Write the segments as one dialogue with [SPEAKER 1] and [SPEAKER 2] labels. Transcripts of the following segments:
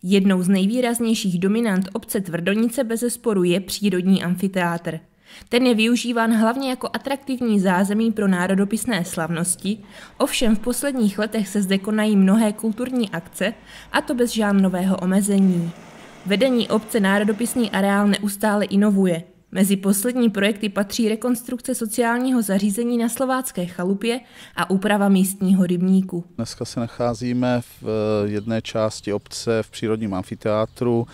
[SPEAKER 1] Jednou z nejvýraznějších dominant obce Tvrdonice bezesporu je přírodní amfiteátr. Ten je využíván hlavně jako atraktivní zázemí pro národopisné slavnosti, ovšem v posledních letech se zde konají mnohé kulturní akce, a to bez žánrového omezení. Vedení obce národopisný areál neustále inovuje. Mezi poslední projekty patří rekonstrukce sociálního zařízení na Slovácké chalupě a úprava místního rybníku.
[SPEAKER 2] Dneska se nacházíme v jedné části obce v přírodním amfiteátru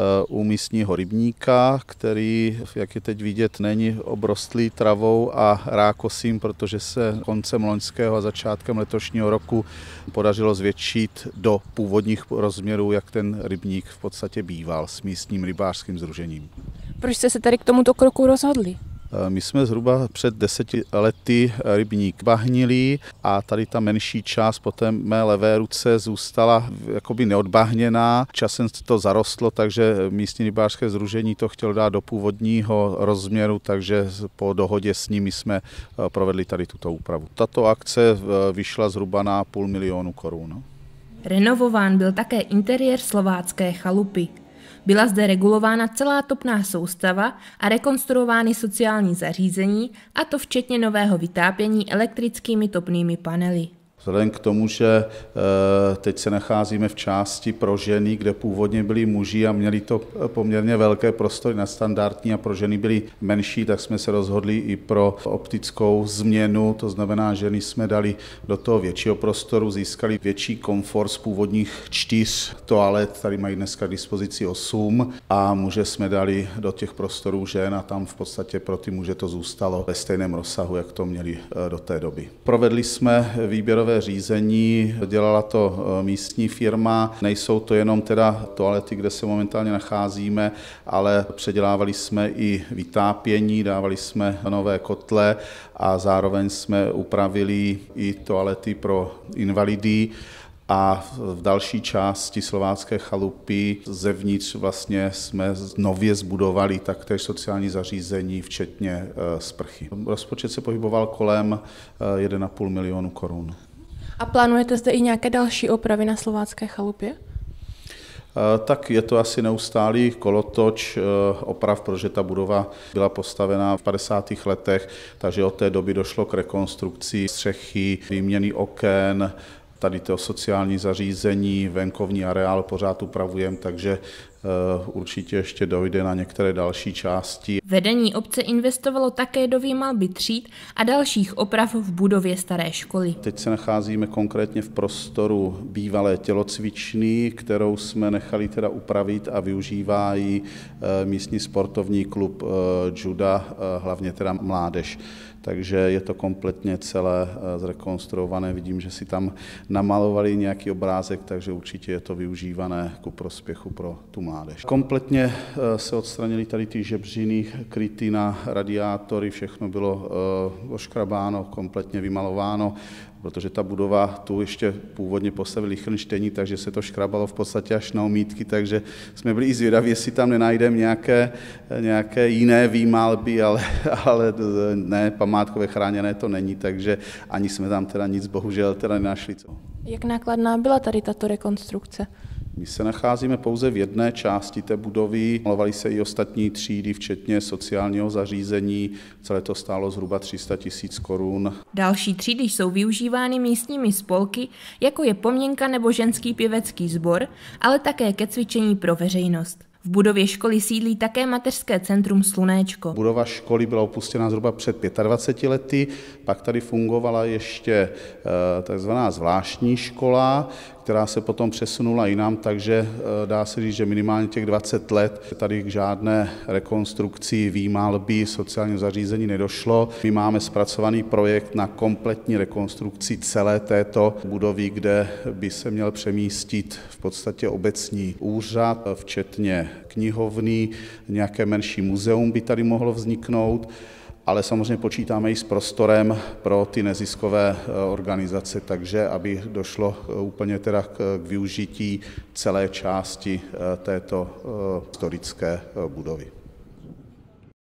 [SPEAKER 2] u místního rybníka, který, jak je teď vidět, není obrostlý travou a rákosím, protože se koncem loňského a začátkem letošního roku podařilo zvětšit do původních rozměrů, jak ten rybník v podstatě býval, s místním rybářským sdružením.
[SPEAKER 3] Proč jste se tady k tomuto kroku rozhodli?
[SPEAKER 2] My jsme zhruba před 10 lety rybník bahnili a tady ta menší část po té mé levé ruce zůstala jakoby neodbahněná. Časem to zarostlo, takže místní rybářské sdružení to chtělo dát do původního rozměru, takže po dohodě s nimi jsme provedli tady tuto úpravu. Tato akce vyšla zhruba na 500 000 korun.
[SPEAKER 1] Renovován byl také interiér Slovácké chalupy. Byla zde regulována celá topná soustava a rekonstruovány sociální zařízení, a to včetně nového vytápění elektrickými topnými panely.
[SPEAKER 2] Vzhledem k tomu, že teď se nacházíme v části pro ženy, kde původně byli muži a měli to poměrně velké prostory na standardní a pro ženy byly menší, tak jsme se rozhodli i pro optickou změnu. To znamená, ženy jsme dali do toho většího prostoru, získali větší komfort z původních 4 toalet, tady mají dneska k dispozici 8 a muže jsme dali do těch prostorů žen a tam v podstatě pro ty muže to zůstalo ve stejném rozsahu, jak to měli do té doby. Provedli jsme výběrové řízení, dělala to místní firma, nejsou to jenom teda toalety, kde se momentálně nacházíme, ale předělávali jsme i vytápění, dávali jsme nové kotle a zároveň jsme upravili i toalety pro invalidy. A v další části Slovácké chalupy zevnitř vlastně jsme nově zbudovali taktéž sociální zařízení, včetně sprchy. Rozpočet se pohyboval kolem 1,5 milionu korun.
[SPEAKER 3] A plánujete zde i nějaké další opravy na Slovácké chalupě?
[SPEAKER 2] Tak je to asi neustálý kolotoč oprav, protože ta budova byla postavená v 50. letech, takže od té doby došlo k rekonstrukci střechy, výměny oken, tady to sociální zařízení, venkovní areál pořád upravujeme, takže určitě ještě dojde na některé další části.
[SPEAKER 1] Vedení obce investovalo také do výmalby tříd a dalších oprav v budově staré školy.
[SPEAKER 2] Teď se nacházíme konkrétně v prostoru bývalé tělocvičny, kterou jsme nechali teda upravit a využívá ji místní sportovní klub juda, hlavně teda mládež. Takže je to kompletně celé zrekonstruované. Vidím, že si tam namalovali nějaký obrázek, takže určitě je to využívané ku prospěchu pro tu mládež. Kompletně se odstranili tady ty žebřiny, kryty na radiátory, všechno bylo oškrabáno, kompletně vymalováno, protože ta budova tu ještě původně postavili Lichtenštejni, takže se to škrabalo v podstatě až na omítky, takže jsme byli i zvědaví, jestli tam nenajdeme nějaké jiné výmalby, ale ne, památkové chráněné to není, takže ani jsme tam teda nic bohužel teda nenašli.
[SPEAKER 3] Jak nákladná byla tady tato rekonstrukce?
[SPEAKER 2] My se nacházíme pouze v jedné části té budovy, malovaly se i ostatní třídy, včetně sociálního zařízení, celé to stálo zhruba 300 000 korun.
[SPEAKER 1] Další třídy jsou využívány místními spolky, jako je Pomněnka nebo ženský pěvecký sbor, ale také ke cvičení pro veřejnost. V budově školy sídlí také mateřské centrum Slunéčko.
[SPEAKER 2] Budova školy byla opuštěna zhruba před 25 lety, pak tady fungovala ještě takzvaná zvláštní škola, která se potom přesunula jinam, takže dá se říct, že minimálně těch 20 let tady k žádné rekonstrukci, výmalby sociálního zařízení nedošlo. My máme zpracovaný projekt na kompletní rekonstrukci celé této budovy, kde by se měl přemístit v podstatě obecní úřad, včetně knihovny, nějaké menší muzeum by tady mohlo vzniknout, ale samozřejmě počítáme i s prostorem pro ty neziskové organizace, takže aby došlo úplně teda k využití celé části této historické budovy.